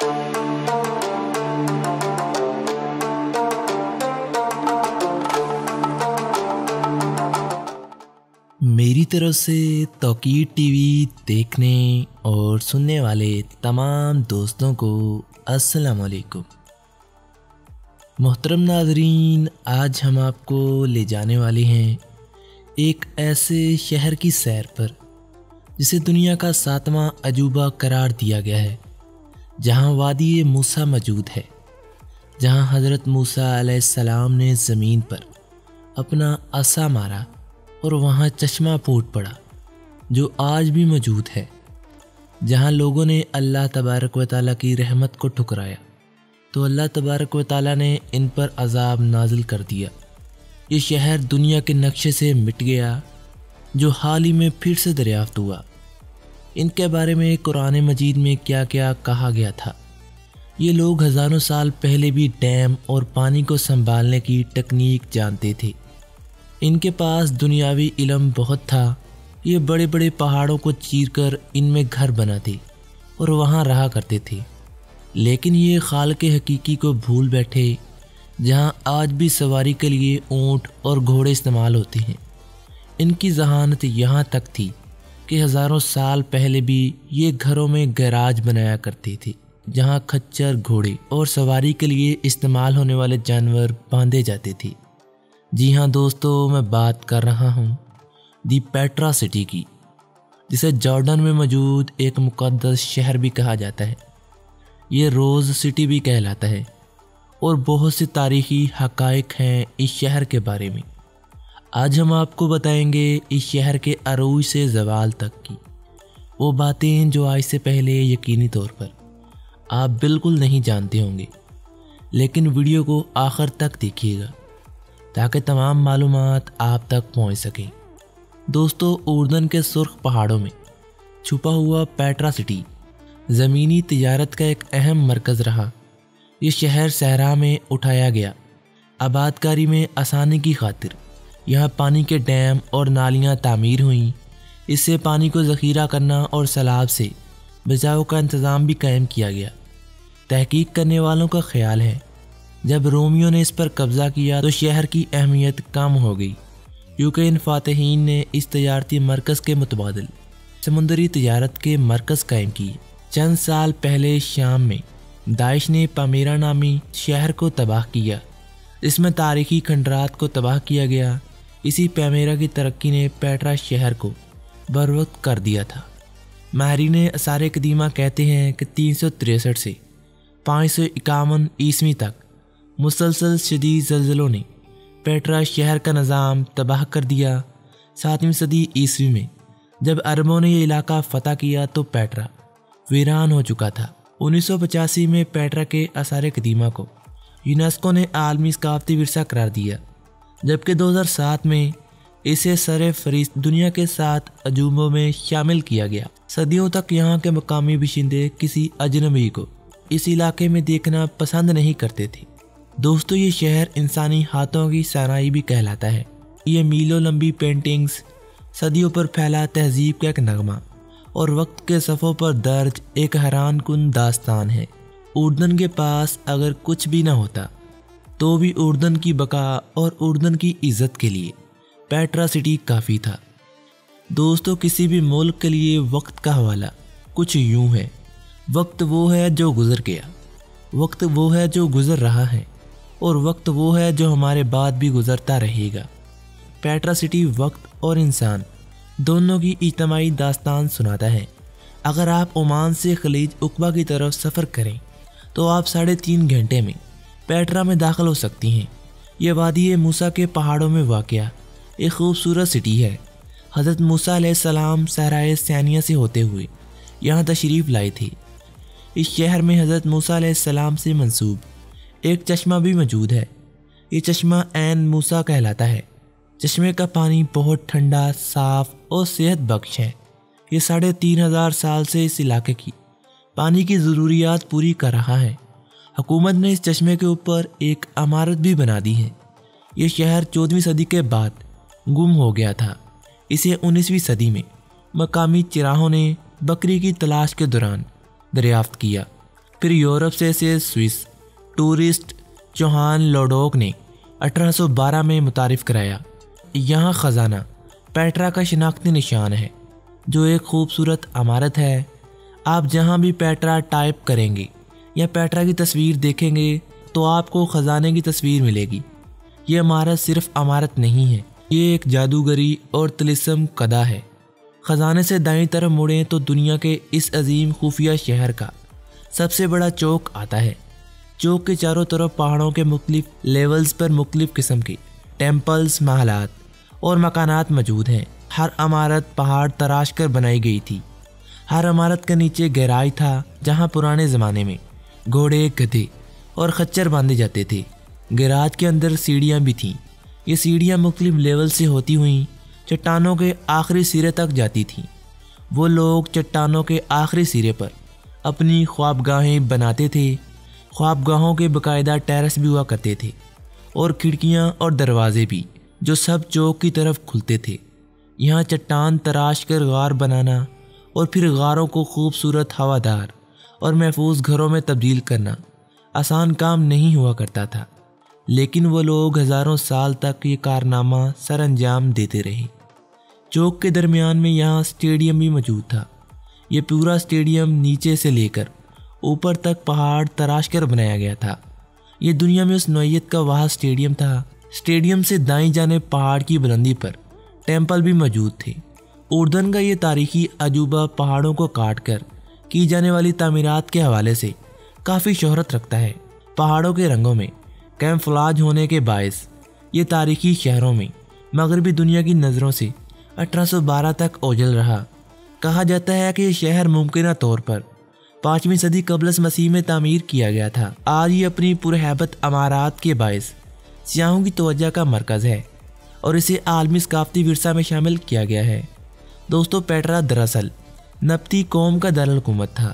मेरी तरफ से तौकीर टीवी देखने और सुनने वाले तमाम दोस्तों को अस्सलाम वालेकुम। मोहतरम नाज़रीन, आज हम आपको ले जाने वाले हैं एक ऐसे शहर की सैर पर जिसे दुनिया का 7वां अजूबा करार दिया गया है, जहां वादी मूसा मौजूद है, जहां हज़रत मूसा अलैहिस्सलाम ने ज़मीन पर अपना असा मारा और वहाँ चश्मा फूट पड़ा जो आज भी मौजूद है, जहाँ लोगों ने अल्लाह तबारक व तआला की रहमत को ठुकराया तो अल्लाह तबारक व तआला ने इन पर अजाब नाजिल कर दिया। ये शहर दुनिया के नक्शे से मिट गया जो हाल ही में फिर से दरियाफ्त हुआ। इनके बारे में कुरान मजीद में क्या क्या कहा गया था। ये लोग हज़ारों साल पहले भी डैम और पानी को संभालने की तकनीक जानते थे। इनके पास दुनियावी इल्म बहुत था। ये बड़े बड़े पहाड़ों को चीरकर इनमें घर बनाते और वहाँ रहा करते थे, लेकिन ये खालिक हकीकी को भूल बैठे, जहाँ आज भी सवारी के लिए ऊँट और घोड़े इस्तेमाल होते हैं। इनकी जहानत यहाँ तक थी कि हज़ारों साल पहले भी ये घरों में गैराज बनाया करते थे, जहाँ खच्चर, घोड़े और सवारी के लिए इस्तेमाल होने वाले जानवर बांधे जाते थे। जी हाँ दोस्तों, मैं बात कर रहा हूँ दी पेट्रा सिटी की, जिसे जॉर्डन में मौजूद एक मुक़द्दस शहर भी कहा जाता है। ये रोज़ सिटी भी कहलाता है और बहुत सी तारीख़ी हक़ाइक़ हैं इस शहर के बारे में। आज हम आपको बताएंगे इस शहर के अरूज से ज़वाल तक की वो बातें जो आज से पहले यकीनी तौर पर आप बिल्कुल नहीं जानते होंगे, लेकिन वीडियो को आखिर तक देखिएगा ताकि तमाम मालूमात आप तक पहुंच सकें। दोस्तों, उर्दन के सुर्ख पहाड़ों में छुपा हुआ पेट्रा सिटी ज़मीनी तिजारत का एक अहम मरकज़ रहा। ये शहर सहरा में उठाया गया आबादकारी में आसानी की खातिर यहाँ पानी के डैम और नालियाँ तामीर हुईं। इससे पानी को ज़ख़ीरा करना और सैलाब से बचाव का इंतज़ाम भी कायम किया गया। तहकीक करने वालों का ख्याल है जब रोमियों ने इस पर कब्ज़ा किया तो शहर की अहमियत कम हो गई, क्योंकि इन फातहीन ने इस तजारती मरकज़ के मुतबादिल समुंदरी तजारत के मरकज़ कायम किए। चंद साल पहले शाम में दाइश ने पामीरा नामी शहर को तबाह किया, इसमें तारीख़ी खंडरात को तबाह किया गया। इसी पामीरा की तरक्की ने पेट्रा शहर को बरवक्त कर दिया था। माहरीन आसार कदीमा कहते हैं कि 363 से 551 ईस्वी तक मुसलसल शदीद ज़लज़लों ने पेट्रा शहर का निज़ाम तबाह कर दिया। 7वीं सदी ईस्वी में जब अरबों ने यह इलाका फ़तह किया तो पेट्रा वीरान हो चुका था। 1985 में पेट्रा के आसार कदीमा को यूनेस्को ने आलमी सकाफ़ती विरसा करार दिया, जबकि 2007 में इसे सरे फहरिस्त दुनिया के 7 अजूबों में शामिल किया गया। सदियों तक यहाँ के मकामी बाशिंदे किसी अजनबी को इस इलाके में देखना पसंद नहीं करते थे। दोस्तों, ये शहर इंसानी हाथों की सराई भी कहलाता है। ये मीलों लंबी पेंटिंग्स, सदियों पर फैला तहजीब का एक नगमा और वक्त के सफ़ों पर दर्ज एक हैरान कुन दास्तान है। उर्दन के पास अगर कुछ भी ना होता तो भी उर्दन की बका और उर्दन की इज़्ज़त के लिए पेट्रा सिटी काफ़ी था। दोस्तों, किसी भी मुल्क के लिए वक्त का हवाला कुछ यूँ है, वक्त वो है जो गुज़र गया, वक्त वो है जो गुज़र रहा है और वक्त वो है जो हमारे बाद भी गुज़रता रहेगा। पेट्रा सिटी वक्त और इंसान दोनों की इज्तिमाई दास्तान सुनाता है। अगर आप ओमान से खलीज उक़बा की तरफ सफ़र करें तो आप 3.5 घंटे में पेट्रा में दाखिल हो सकती हैं। यह वादी मूसा के पहाड़ों में वाक़या एक खूबसूरत सिटी है। हज़रत मूसा अलैहिस्सलाम सहराए सैनिया से होते हुए यहाँ तशरीफ़ लाए थे। इस शहर में हज़रत मूसा अलैहिस्सलाम से मंसूब एक चश्मा भी मौजूद है। ये चश्मा ऐन मूसा कहलाता है। चश्मे का पानी बहुत ठंडा, साफ़ और सेहत बख्श है। ये 3500 साल से इस इलाके की पानी की ज़रूरियात पूरी कर रहा है। हुकूमत ने इस चश्मे के ऊपर एक इमारत भी बना दी है। ये शहर 14वीं सदी के बाद गुम हो गया था। इसे 19वीं सदी में मकामी चिराहों ने बकरी की तलाश के दौरान दरियाफ्त किया। फिर यूरोप से स्विस टूरिस्ट चौहान लोडोक ने 1812 में मुतारिफ कराया। यहाँ ख़जाना पेट्रा का शिनाख्ती निशान है, जो एक खूबसूरत इमारत है। आप जहाँ भी पेट्रा टाइप करेंगे या पेट्रा की तस्वीर देखेंगे तो आपको ख़जाने की तस्वीर मिलेगी। ये इमारत सिर्फ इमारत नहीं है, ये एक जादूगरी और तिलिस्म कदा है। ख़जाने से दाईं तरफ मुड़ें तो दुनिया के इस अजीम खुफिया शहर का सबसे बड़ा चौक आता है। चौक के चारों तरफ पहाड़ों के मुख्तलिफ लेवल्स पर मुख्तलिफ किस्म के टेम्पल्स, महलात और मकानात मौजूद हैं। हर इमारत पहाड़ तराश कर बनाई गई थी। हर इमारत के नीचे गहराई था, जहाँ पुराने ज़माने में घोड़े, गधे और खच्चर बांधे जाते थे। गैराज के अंदर सीढ़ियाँ भी थीं। ये सीढ़ियाँ मुख्तलिफ लेवल से होती हुई चट्टानों के आखिरी सिरे तक जाती थीं। वो लोग चट्टानों के आखिरी सिरे पर अपनी ख्वाबगाहें बनाते थे। ख्वाबगाहों के बाकायदा टेरेस भी हुआ करते थे और खिड़कियाँ और दरवाजे भी, जो सब चौक की तरफ खुलते थे। यहाँ चट्टान तराश कर गार बनाना और फिर गारों को खूबसूरत, हवादार और महफूज घरों में तब्दील करना आसान काम नहीं हुआ करता था, लेकिन वो लोग हज़ारों साल तक ये कारनामा सर अंजाम देते रहे। चौक के दरमियान में यहाँ स्टेडियम भी मौजूद था। ये पूरा स्टेडियम नीचे से लेकर ऊपर तक पहाड़ तराश कर बनाया गया था। ये दुनिया में उस नौइयत का वह स्टेडियम था। स्टेडियम से दाईं जानिब पहाड़ की बुलंदी पर टेम्पल भी मौजूद थे। उर्दन का ये तारीखी अजूबा पहाड़ों को काट कर की जाने वाली तामीरात के हवाले से काफ़ी शोहरत रखता है। पहाड़ों के रंगों में कैमफ्लाज होने के बायस ये तारीखी शहरों में मगरबी दुनिया की नज़रों से 1812 तक ओझल रहा। कहा जाता है कि यह शहर मुमकिन तौर पर 5वीं सदी कबल मसीह में तामीर किया गया था। आज ये अपनी पुरहैबत अमारात के बायस सियाहों की तवज्जो का मरकज़ है और इसे आलमी सकाफती विरसा में शामिल किया गया है। दोस्तों, पेट्रा दरअसल नब्ती कौम का दारुल-हुकूमत था।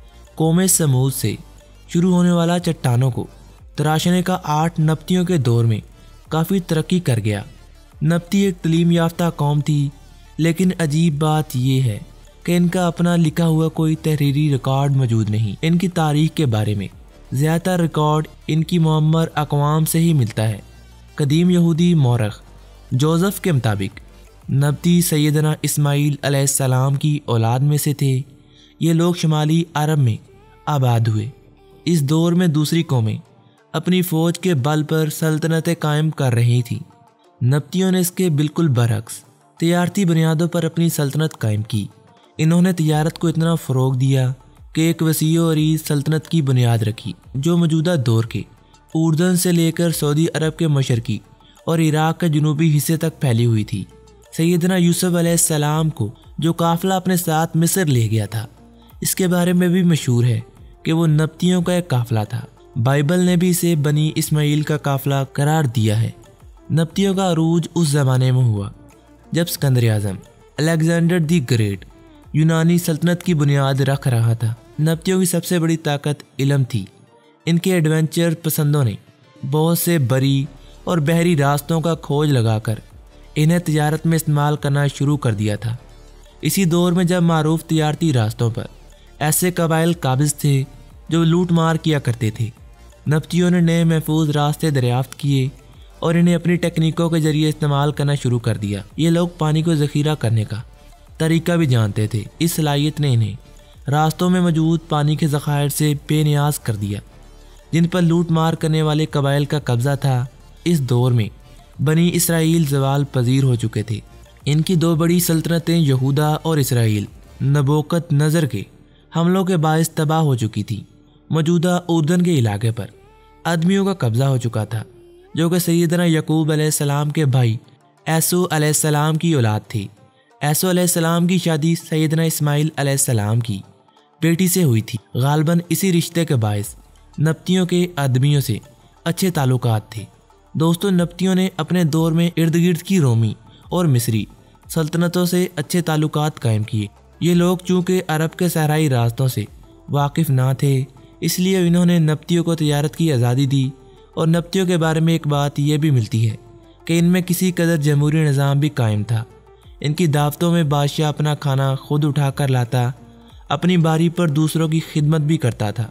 कौम समूद से शुरू होने वाला चट्टानों को तराशने का आर्ट नब्तियों के दौर में काफ़ी तरक्की कर गया। नब्ती एक तलीम याफ्ता कौम थी, लेकिन अजीब बात यह है कि इनका अपना लिखा हुआ कोई तहरीरी रिकॉर्ड मौजूद नहीं। इनकी तारीख के बारे में ज़्यादातर रिकॉर्ड इनकी मुअम्मर अक़वाम से ही मिलता है। कदीम यहूदी मौरख जोसेफ के मुताबिक नब्ती सैयदना इस्माईल अलैहिस्सलाम की औलाद में से थे। ये लोग शुमाली अरब में आबाद हुए। इस दौर में दूसरी कौमें अपनी फ़ौज के बल पर सल्तनतें कायम कर रही थीं। नब्तियों ने इसके बिल्कुल बरक्स तिजारती बुनियादों पर अपनी सल्तनत कायम की। इन्होंने तिजारत को इतना फ़रोग दिया कि एक वसीअ और अरीज़ सल्तनत की बुनियाद रखी, जो मौजूदा दौर के उर्दन से लेकर सऊदी अरब के मशरकी और इराक़ के जनूबी हिस्से तक फैली हुई थी। सैयदना यूसुफ अलैहिस्सलाम को जो काफ़िला अपने साथ मिस्र ले गया था, इसके बारे में भी मशहूर है कि वो नब्तियों का एक काफ़िला था। बाइबल ने भी इसे बनी इस्माइल का काफ़िला करार दिया है। नब्तियों का अरूज उस ज़माने में हुआ जब Sikandar Azam Alexander the great यूनानी सल्तनत की बुनियाद रख रहा था। नब्तियों की सबसे बड़ी ताकत इल्म थी। इनके एडवेंचर पसंदों ने बहुत से बरी और बहरी रास्तों का खोज लगाकर इन्हें तिजारत में इस्तेमाल करना शुरू कर दिया था। इसी दौर में जब मारूफ तिजारती रास्तों पर ऐसे कबाइल काबिज थे जो लूट मार किया करते थे, नब्तियों ने नए महफूज रास्ते दरियाफ्त किए और इन्हें अपनी टेक्निकों के जरिए इस्तेमाल करना शुरू कर दिया। ये लोग पानी को ज़ख़ीरा करने का तरीका भी जानते थे। इस सलाहियत ने इन्हें रास्तों में मौजूद पानी के ज़खायर से बेनियाज कर दिया, जिन पर लूट मार करने वाले कबाइल का कब्ज़ा था। इस दौर में बनी इसराइल ज़वाल पजीर हो चुके थे। इनकी दो बड़ी सल्तनतें यहूदा और इसराइल नबोकत नज़र के हमलों के बायस तबाह हो चुकी थी। मौजूदा उर्दन के इलाके पर आदमियों का कब्ज़ा हो चुका था, जो कि सैयदना यकूब अलैहिस्सलाम के भाई ऐसो अलैहिस्सलाम की औलाद थे। ऐसो अलैहिस्सलाम की शादी सैयदना इस्माईल अलैहिस्सलाम की बेटी से हुई थी। गालबन इसी रिश्ते के बायस नब्तियों के आदमियों से अच्छे ताल्लुकात थे। दोस्तों, नब्तियों ने अपने दौर में इर्द गिर्द की रोमी और मिस्री सल्तनतों से अच्छे ताल्लुकात कायम किए। ये लोग चूँकि अरब के सहराई रास्तों से वाकिफ़ ना थे, इसलिए इन्होंने नब्तियों को तिजारत की आज़ादी दी। और नब्तियों के बारे में एक बात यह भी मिलती है कि इनमें किसी कदर जमहूरी निज़ाम भी कायम था। इनकी दावतों में बादशाह अपना खाना खुद उठा कर लाता, अपनी बारी पर दूसरों की खिदमत भी करता था।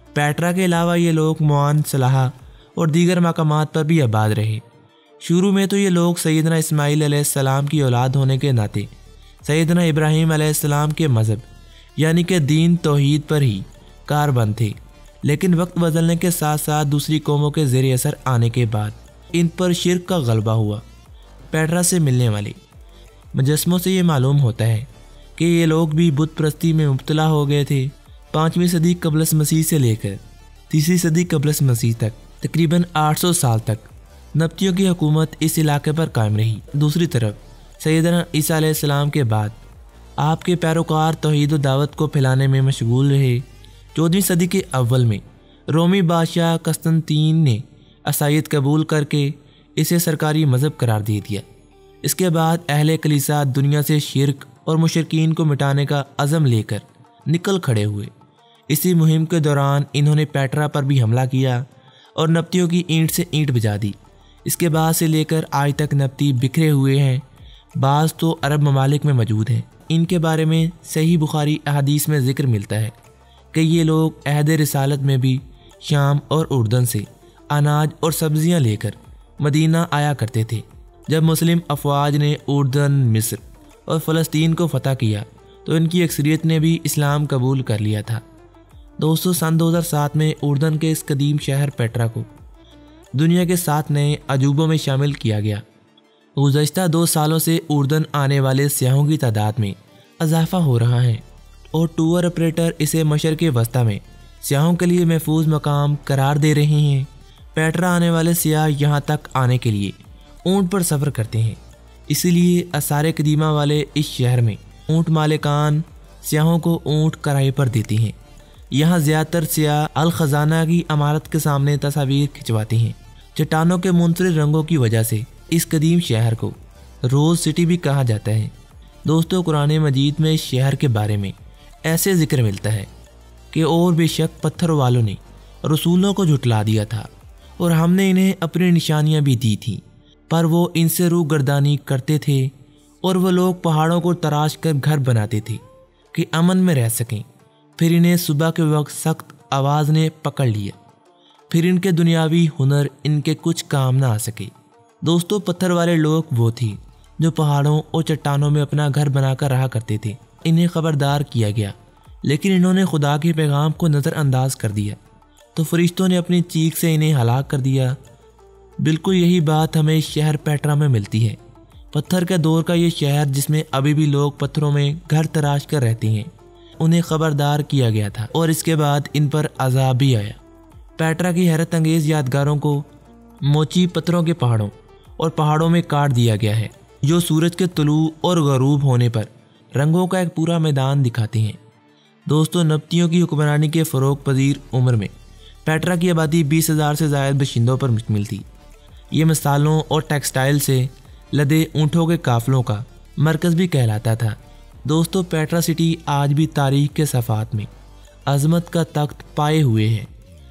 पेट्रा के अलावा ये लोग मुआन, सलाह और दीगर मकामात पर भी आबाद रहे। शुरू में तो ये लोग सैयदना इस्माईल अलैहिस्सलाम की औलाद होने के नाते सैयदना इब्राहीम अलैहिस्सलाम के मज़हब यानी कि दीन तौहीद पर ही कारबंद थे, लेकिन वक्त बदलने के साथ साथ दूसरी कौमों के ज़ेर असर आने के बाद इन पर शिर्क का गलबा हुआ। पेट्रा से मिलने वाले मुजस्समों से ये मालूम होता है कि ये लोग भी बुत परस्ती में मुब्तला हो गए थे। 5वीं सदी क़ब्ल मसीह से लेकर 3री सदी क़ब्ल मसीह तक तकरीबन 800 साल तक नबतियों की हुकूमत इस इलाके पर कायम रही। दूसरी तरफ सैयदना ईसा अलैहिस्सलाम के बाद आपके पैरोकार तौहीद व दावत को फैलाने में मशगूल रहे। 14वीं सदी के अव्वल में रोमी बादशाह कस्तंतीन ने असायद कबूल करके इसे सरकारी मज़हब करार दे दिया। इसके बाद अहले कलीसा दुनिया से शिर्क और मुशरिकीन को मिटाने का अज़म लेकर निकल खड़े हुए। इसी मुहिम के दौरान इन्होंने पेट्रा पर भी हमला किया और नबतियों की ईंट से ईंट बजा दी। इसके बाद से लेकर आज तक नबती बिखरे हुए हैं। बाज़ तो अरब ममालिक में मौजूद हैं। इनके बारे में सही बुखारी अहादीस में ज़िक्र मिलता है कि ये लोग अहद रिसालत में भी शाम और उर्दन से अनाज और सब्जियां लेकर मदीना आया करते थे। जब मुस्लिम अफवाज ने उर्दन, मिस्र और फ़लस्तीन को फ़तह किया तो इनकी अक्सरियत ने भी इस्लाम कबूल कर लिया था। दोस्तों, सन 2007 में उर्दन के इस कदीम शहर पेट्रा को दुनिया के 7 नए अजूबों में शामिल किया गया। गुज़श्ता 2 सालों से उर्दन आने वाले सयाहों की तादाद में इजाफा हो रहा है और टूर ऑपरेटर इसे मशरक़ वस्ता में सयाहों के लिए महफूज मकाम करार दे रहे हैं। पेट्रा आने वाले सयाह यहाँ तक आने के लिए ऊँट पर सफ़र करते हैं, इसीलिए आसार कदीमा वाले इस शहर में ऊँट मालिकान सयाहों को ऊँट किराए पर देते हैं। यहाँ ज़्यादातर सयाह अल ख़ज़ाना की इमारत के सामने तस्वीर खिंचवाते हैं। चट्टानों के मुनफरिद रंगों की वजह से इस कदीम शहर को रोज़ सिटी भी कहा जाता है। दोस्तों, कुरान मजीद में इस शहर के बारे में ऐसे जिक्र मिलता है कि और बेशक पत्थर वालों ने रसूलों को झुटला दिया था और हमने इन्हें अपनी निशानियां भी दी थी, पर वो इनसे रूगर्दानी करते थे और वो लोग पहाड़ों को तराश कर घर बनाते थे कि अमन में रह सकें। फिर इन्हें सुबह के वक्त सख्त आवाज़ ने पकड़ लिया, फिर इनके दुनियावी हुनर इनके कुछ काम ना आ सके। दोस्तों, पत्थर वाले लोग वो थे जो पहाड़ों और चट्टानों में अपना घर बनाकर रहा करते थे। इन्हें खबरदार किया गया, लेकिन इन्होंने खुदा के पैगाम को नज़रअंदाज कर दिया तो फरिश्तों ने अपनी चीख से इन्हें हलाक कर दिया। बिल्कुल यही बात हमें शहर पेट्रा में मिलती है। पत्थर के दौर का ये शहर जिसमें अभी भी लोग पत्थरों में घर तराश कर रहते हैं, उन्हें खबरदार किया गया था और इसके बाद इन पर अजाब भी आया। पेट्रा की हैरत अंगेज़ यादगारों को मोची पत्थरों के पहाड़ों और पहाड़ों में काट दिया गया है, जो सूरज के तुलू और गरूब होने पर रंगों का एक पूरा मैदान दिखाते हैं। दोस्तों, नबतियों की हुक्मरानी के फ़रोग पजीर उम्र में पेट्रा की आबादी 20,000 से ज़ायद बाशिंदों पर मुश्तमिल थी। ये मसालों और टेक्सटाइल से लदे ऊँटों के काफ़िलों का मरकज़ भी कहलाता था। दोस्तों, पेट्रा सिटी आज भी तारीख़ के सफ़ात में अज़मत का तख्त पाए हुए है।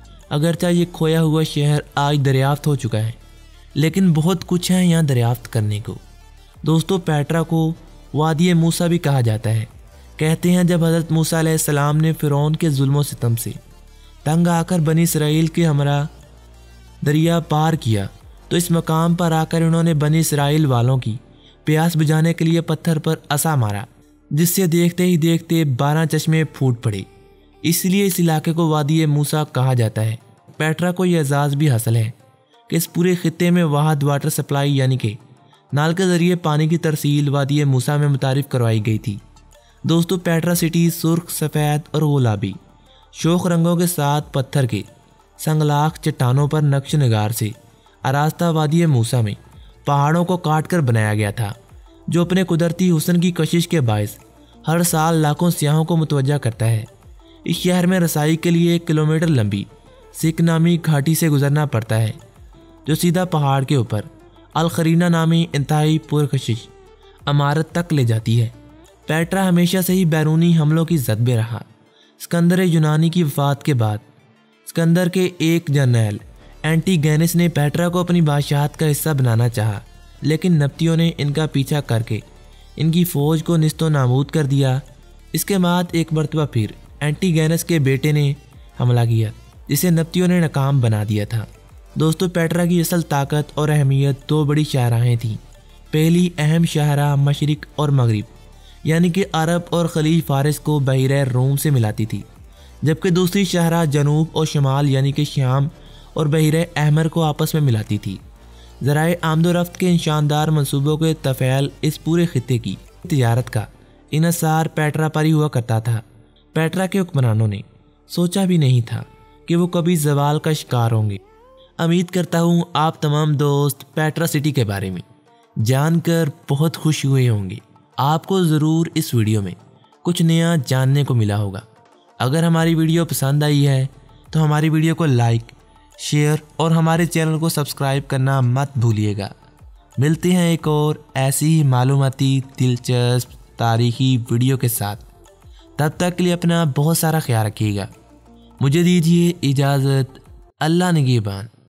अगरचे ये खोया हुआ शहर आज दरियाफ्त हो चुका है, लेकिन बहुत कुछ है यहाँ दरियाफ्त करने को। दोस्तों, पेट्रा को वादी मूसा भी कहा जाता है। कहते हैं जब हज़रत मूसा अलैहिस्सलाम ने फ़िरौन के जुल्म सितम से तंग आकर बनी इसराइल के हमरा दरिया पार किया तो इस मकाम पर आकर उन्होंने बनी इसराइल वालों की प्यास बुझाने के लिए पत्थर पर असा मारा, जिससे देखते ही देखते 12 चश्मे फूट पड़े। इसलिए इस इलाके को वादी मूसा कहा जाता है। पेट्रा को यह एजाज़ भी हासिल है कि इस पूरे खित्ते में वाहद वाटर सप्लाई यानी कि नाल के ज़रिए पानी की तरसील वादी मूसा में मुतारिफ़ करवाई गई थी। दोस्तों, पेट्रा सिटी सुर्ख, सफ़ेद और गुलाबी शोख रंगों के साथ पत्थर के संगलाख चट्टानों पर नक्श नगार से आरास्ता वादी मूसा में पहाड़ों को काट कर बनाया गया था, जो अपने कुदरती हुस्न की कशिश के बायस हर साल लाखों सियाहों को मुतवज्जा करता है। इस शहर में रसाई के लिए 1 किलोमीटर लंबी सिक नामी घाटी से गुजरना पड़ता है, जो सीधा पहाड़ के ऊपर अल-खरीना नामी इंतहाई पुरकशिश इमारत तक ले जाती है। पेट्रा हमेशा से ही बैरूनी हमलों की जद में रहा। सिकंदर यूनानी की वफ़ात के बाद सिकंदर के एक जनरल एंटीगेनिस ने पेट्रा को अपनी बादशाहत का हिस्सा बनाना चाहा, लेकिन नबतियों ने इनका पीछा करके इनकी फ़ौज को निस्तो नाबूद कर दिया। इसके बाद एक मरतबा फिर एंटीगेनिस के बेटे ने हमला किया जिसे नब्तियों ने नाकाम बना दिया था। दोस्तों, पेट्रा की असल ताकत और अहमियत दो बड़ी शाहराहें थीं। पहली अहम शाहराह मशरिक और मगरिब यानी कि अरब और खलीज फारिस को बहरे रोम से मिलाती थी, जबकि दूसरी शाहराह जनूब और शमाल यानी कि शाम और बहरे अहमर को आपस में मिलाती थी। ज़राए आमदोरफ्त के इन शानदार मनसूबों के तफ़ैल इस पूरे खित्ते की तिजारत का इन्हसार पेट्रा पर ही हुआ करता था। पेट्रा के हुक्मरानों ने सोचा भी नहीं था कि वो कभी ज़वाल का शिकार होंगे। उम्मीद करता हूँ आप तमाम दोस्त पेट्रा सिटी के बारे में जानकर बहुत खुश हुए होंगे। आपको ज़रूर इस वीडियो में कुछ नया जानने को मिला होगा। अगर हमारी वीडियो पसंद आई है तो हमारी वीडियो को लाइक, शेयर और हमारे चैनल को सब्सक्राइब करना मत भूलिएगा। मिलते हैं एक और ऐसी ही मालूमाती दिलचस्प तारीखी वीडियो के साथ। तब तक के लिए अपना बहुत सारा ख्याल रखिएगा। मुझे दीजिए इजाज़त। अल्लाह निगहबान।